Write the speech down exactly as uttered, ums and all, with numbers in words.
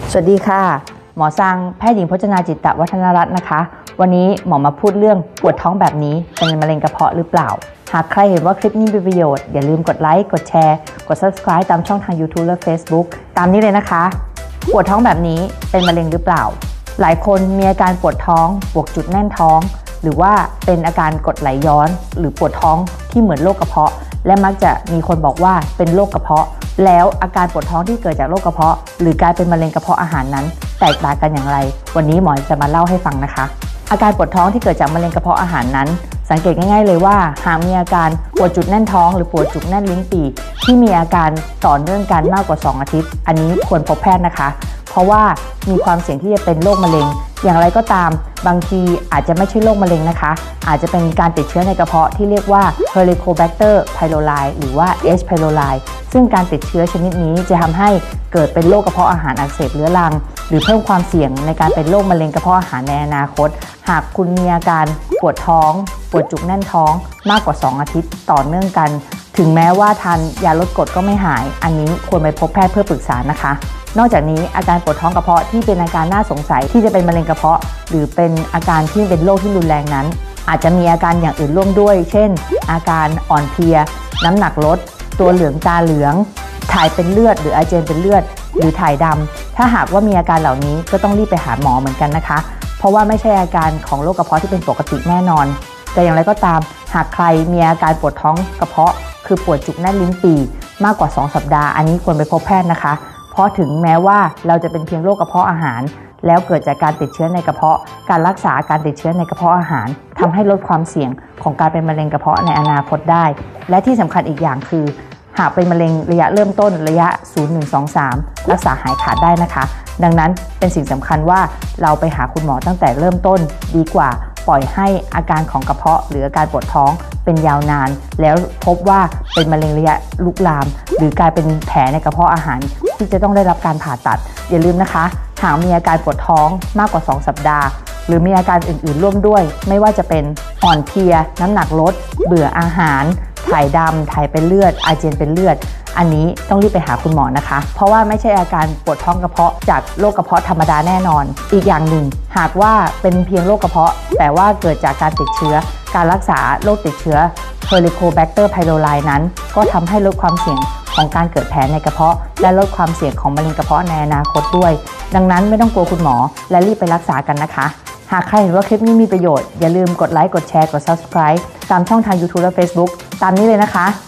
สวัสดีค่ะหมอซังแพทย์หญิงพจนาจิตตวัฒนรัตน์นะคะวันนี้หมอมาพูดเรื่องปวดท้องแบบนี้เป็นมะเร็งกระเพาะหรือเปล่าหากใครเห็นว่าคลิปนี้มีประโยชน์อย่าลืมกดไลค์กดแชร์กด ซับสไครบ์ ตามช่องทาง ยูทูบ และ เฟซบุ๊ก ตามนี้เลยนะคะปวดท้องแบบนี้เป็นมะเร็งหรือเปล่าหลายคนมีอาการปวดท้องปวดจุดแน่นท้องหรือว่าเป็นอาการกรดไหลย้อนหรือปวดท้องที่เหมือนโรคกระเพาะและมักจะมีคนบอกว่าเป็นโรคกระเพาะแล้วอาการปวดท้องที่เกิดจากโรคกระเพาะหรือกลายเป็นมะเร็งกระเพาะอาหารนั้นแตกต่างกันอย่างไรวันนี้หมอจะมาเล่าให้ฟังนะคะอาการปวดท้องที่เกิดจากมะเร็งกระเพาะอาหารนั้นสังเกตง่ายๆเลยว่าหากมีอาการปวดจุดแน่นท้องหรือปวดจุดแน่นลิ้นปี่ที่มีอาการต่อเนื่องกันมากกว่าสองอาทิตย์อันนี้ควรพบแพทย์นะคะเพราะว่ามีความเสี่ยงที่จะเป็นโรคมะเร็งอย่างไรก็ตามบางทีอาจจะไม่ใช่โรคมะเร็งนะคะอาจจะเป็นการติดเชื้อในกระเพาะที่เรียกว่า Helicobacter pylori หรือว่า H pylori ซึ่งการติดเชื้อชนิดนี้จะทำให้เกิดเป็นโรคกระเพาะอาหารอักเสบเรื้อรังหรือเพิ่มความเสี่ยงในการเป็นโรคมะเร็งกระเพาะอาหารในอนาคตหากคุณมีอาการปวดท้องปวดจุกแน่นท้องมากกว่าสองอาทิตย์ต่อเนื่องกันถึงแม้ว่าทานยาลดกรดก็ไม่หายอันนี้ควรไปพบแพทย์เพื่อปรึกษานะคะนอกจากนี้อาการปวดท้องกระเพาะที่เป็นอาการน่าสงสัยที่จะเป็นมะเร็งกระเพาะหรือเป็นอาการที่เป็นโรคที่รุนแรงนั้นอาจจะมีอาการอย่างอื่นร่วมด้วยเช่นอาการอ่อนเพลียน้ำหนักลดตัวเหลืองตาเหลืองถ่ายเป็นเลือดหรืออาเจียนเป็นเลือดหรือถ่ายดำถ้าหากว่ามีอาการเหล่านี้ก็ต้องรีบไปหาหมอเหมือนกันนะคะเพราะว่าไม่ใช่อาการของโรคกระเพาะที่เป็นปกติแน่นอนแต่อย่างไรก็ตามหากใครมีอาการปวดท้องกระเพาะคือปวดจุกแน่นลิ้นปี่มากกว่าสองสัปดาห์อันนี้ควรไปพบแพทย์นะคะเพราะถึงแม้ว่าเราจะเป็นเพียงโรคกระเพาะอาหารแล้วเกิดจากการติดเชื้อในกระเพาะการรักษาการติดเชื้อในกระเพาะอาหารทำให้ลดความเสี่ยงของการเป็นมะเร็งกระเพาะในอนาคตได้และที่สำคัญอีกอย่างคือหากเป็นมะเร็งระยะเริ่มต้นระยะศูนย์ หนึ่ง สอง สามรักษาหายขาดได้นะคะดังนั้นเป็นสิ่งสำคัญว่าเราไปหาคุณหมอตั้งแต่เริ่มต้นดีกว่าปล่อยให้อาการของกระเพาะหรืออาการปวดท้องเป็นยาวนานแล้วพบว่าเป็นมะเร็งระยะลุกลามหรือกลายเป็นแผลในกระเพาะอาหารที่จะต้องได้รับการผ่าตัดอย่าลืมนะคะหากมีอาการปวดท้องมากกว่าสองสัปดาห์หรือมีอาการอื่นๆร่วมด้วยไม่ว่าจะเป็นอ่อนเพลียน้ำหนักลดเบื่ออาหารถ่ายดำถ่ายเป็นเลือดอาเจียนเป็นเลือดอันนี้ต้องรีบไปหาคุณหมอนะคะเพราะว่าไม่ใช่อาการปวดท้องกระเพาะจากโรคกระเพาะธรรมดาแน่นอนอีกอย่างหนึ่งหากว่าเป็นเพียงโรคกระเพาะแต่ว่าเกิดจากการติดเชื้อการรักษาโรคติดเชื้อ Helicobacter pylori นั้นก็ทำให้ลดความเสี่ยงของการเกิดแผลในกระเพาะและลดความเสี่ยงของมะเร็งกระเพาะในอนาคตด้วยดังนั้นไม่ต้องกลัวคุณหมอและรีบไปรักษากันนะคะหากใครเห็นว่าคลิปนี้มีประโยชน์อย่าลืมกดไลค์กดแชร์กด ซับสไครบ์ ตามช่องทาง ยูทูบ และ เฟซบุ๊ก ตามนี้เลยนะคะ